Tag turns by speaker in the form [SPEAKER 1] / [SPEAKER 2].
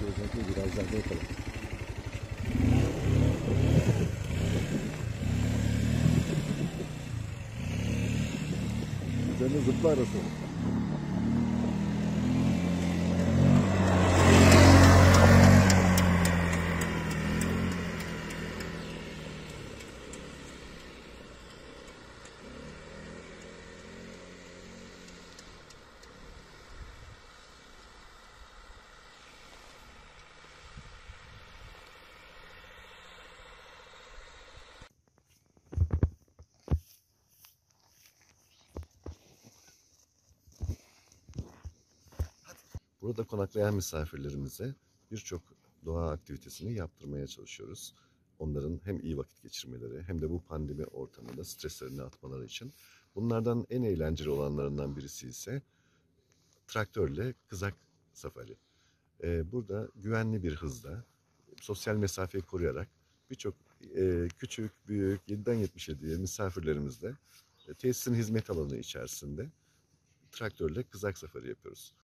[SPEAKER 1] Özellikle virajlarda yapalım. Üzerine zıpla arası. Burada konaklayan misafirlerimize birçok doğa aktivitesini yaptırmaya çalışıyoruz. Onların hem iyi vakit geçirmeleri hem de bu pandemi ortamında streslerini atmaları için. Bunlardan en eğlenceli olanlarından birisi ise traktörle kızak safari. Burada güvenli bir hızda, sosyal mesafeyi koruyarak birçok küçük, büyük, 7'den 77'ye misafirlerimizle tesisin hizmet alanı içerisinde traktörle kızak safari yapıyoruz.